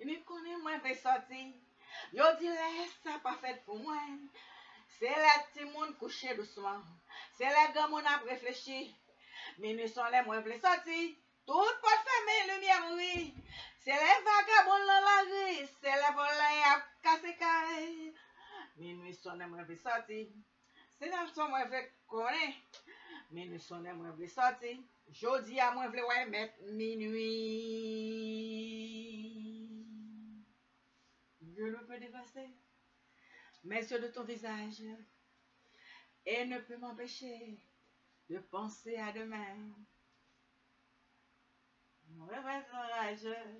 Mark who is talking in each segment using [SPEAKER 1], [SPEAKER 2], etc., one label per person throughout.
[SPEAKER 1] Minuit son-nin Mwen Vle Soti. Yo di laisse ça pas fait pour moi. C'est les petits moun couché doucement. C'est les grands moun a réfléchi. Minuit son-nin Mwen Vle Soti. Tout pot fermé, lumière oui. C'est les vagabonds dans la rue. C'est les volants à casser carré. Minuit son-nin Mwen Vle Soti. C'est la son Mwen Vle connaît. Minuit son-nin Mwen Vle Soti. Jodi à Mwen Vle ouais mettre minuit. Je ne peux dépasser mes yeux de ton visage et ne peux m'empêcher de penser à demain. Mon rêve est orageux.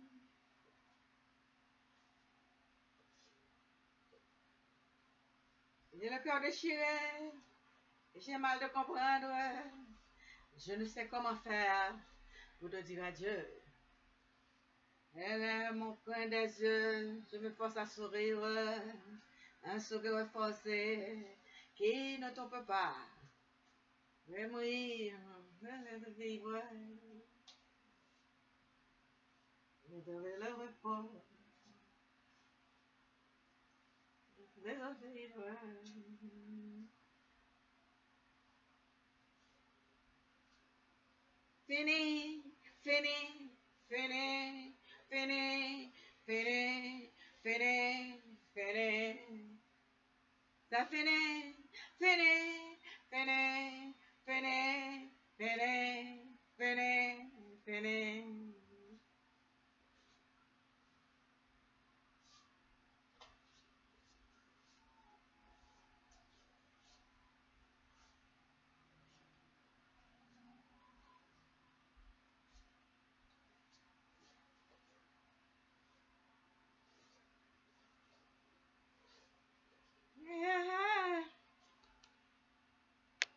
[SPEAKER 1] J'ai le cœur déchiré, j'ai mal de comprendre. Je ne sais comment faire pour te dire adieu. Elle est mon coin des yeux, je me force à sourire, un sourire forcé qui ne tombe pas. Je vais mourir, je vais vivre, je devrais le repos. Je vais vivre. Fini.